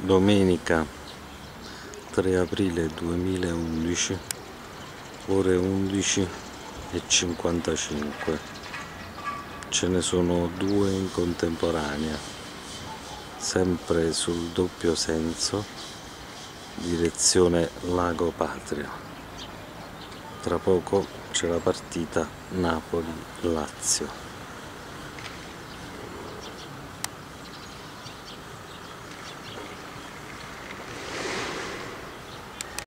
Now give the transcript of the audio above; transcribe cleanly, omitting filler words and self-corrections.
Domenica 3 aprile 2011, ore 11:55. Ce ne sono due in contemporanea, sempre sul doppio senso, direzione Lago Patria. Tra poco c'è la partita Napoli-Lazio.